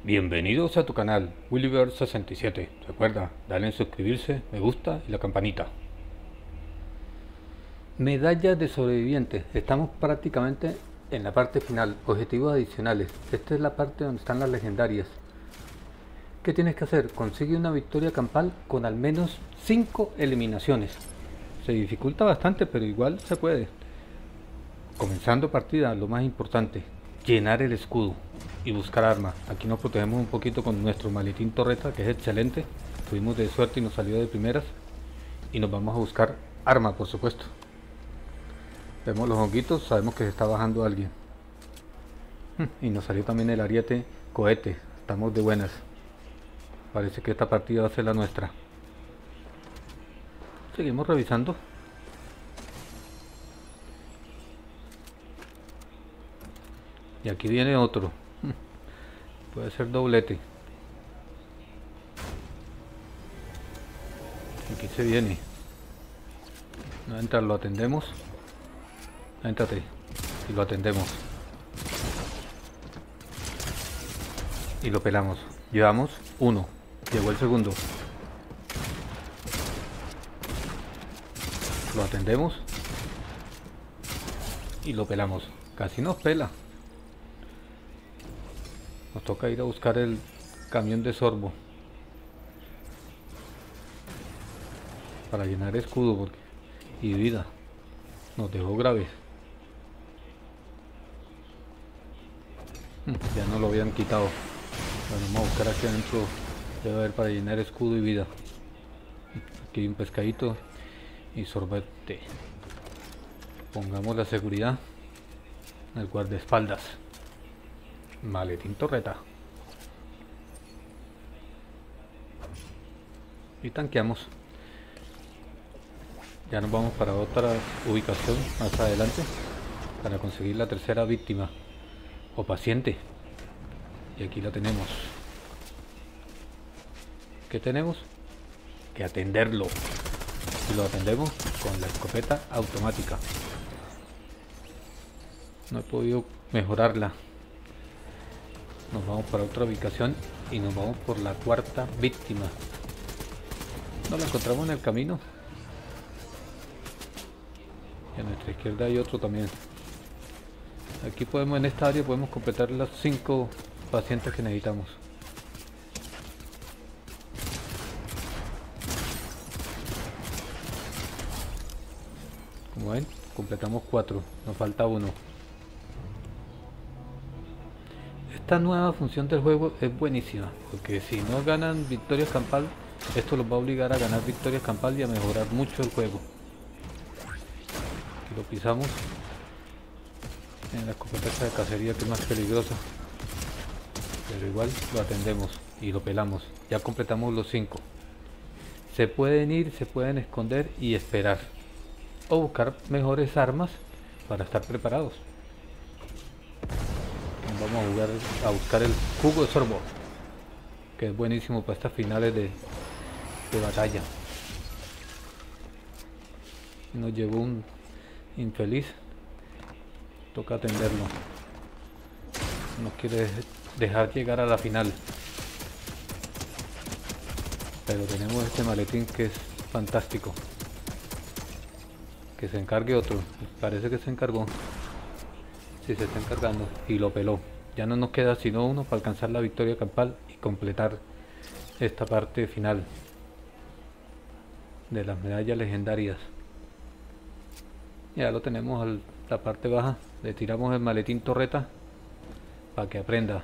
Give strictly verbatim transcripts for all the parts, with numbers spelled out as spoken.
Bienvenidos a tu canal Willyver sesenta y siete. Recuerda, dale en suscribirse, me gusta y la campanita. Medallas de sobreviviente. Estamos prácticamente en la parte final. Objetivos adicionales. Esta es la parte donde están las legendarias. ¿Qué tienes que hacer? Consigue una victoria campal con al menos cinco eliminaciones. Se dificulta bastante, pero igual se puede. Comenzando partida, lo más importante, llenar el escudo y buscar armas. Aquí nos protegemos un poquito con nuestro maletín torreta, que es excelente. Tuvimos de suerte y nos salió de primeras. Y nos vamos a buscar arma, por supuesto. Vemos los honguitos, sabemos que se está bajando alguien. Y nos salió también el ariete cohete. Estamos de buenas. Parece que esta partida va a ser la nuestra. Seguimos revisando. Y aquí viene otro. Puede ser doblete. Aquí se viene. No entra, lo atendemos. Éntrate. Y lo atendemos. Y lo pelamos. Llevamos uno. Llegó el segundo. Lo atendemos. Y lo pelamos. Casi nos pela. Nos toca ir a buscar el camión de sorbo para llenar escudo porque, y vida. Nos dejó grave. Ya no lo habían quitado. Bueno, vamos a buscar aquí adentro. Debe haber para llenar escudo y vida. Aquí hay un pescadito y sorbete. Pongamos la seguridad. El guardaespaldas. Maletín torreta. Y tanqueamos. Ya nos vamos para otra ubicación más adelante para conseguir la tercera víctima o paciente. Y aquí la tenemos. ¿Qué tenemos? Que atenderlo. Y lo atendemos con la escopeta automática. No he podido mejorarla. Nos vamos para otra ubicación y nos vamos por la cuarta víctima. No la encontramos en el camino. Y a nuestra izquierda hay otro también. Aquí podemos, en esta área podemos completar las cinco pacientes que necesitamos. Como ven, completamos cuatro. Nos falta uno. Esta nueva función del juego es buenísima, porque si no ganan victorias campal, esto los va a obligar a ganar victorias campal y a mejorar mucho el juego. Aquí lo pisamos en la escopeta de cacería, que es más peligrosa, pero igual lo atendemos y lo pelamos. Ya completamos los cinco. Se pueden ir, se pueden esconder y esperar, o buscar mejores armas para estar preparados. Vamos a, jugar, a buscar el jugo de sorbo, que es buenísimo para estas finales de, de batalla. Nos llegó un infeliz, toca atenderlo. No quiere dejar llegar a la final, pero tenemos este maletín que es fantástico. Que se encargue otro. Parece que se encargó. Si, se está encargando y lo peló. Ya no nos queda sino uno para alcanzar la victoria campal y completar esta parte final de las medallas legendarias. Ya lo tenemos a la parte baja. Le tiramos el maletín torreta para que aprenda.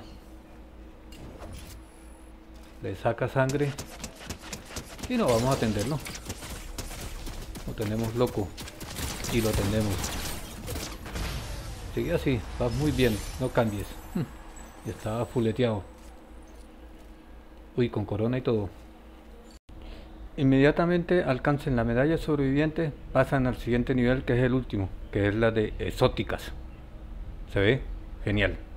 Le saca sangre y no vamos a atenderlo. Lo tenemos loco y lo atendemos. Sigue así, vas muy bien, no cambies. Ya estaba fuleteado. Uy, con corona y todo. Inmediatamente alcancen la medalla sobreviviente, pasan al siguiente nivel, que es el último, que es la de exóticas. ¿Se ve? Genial.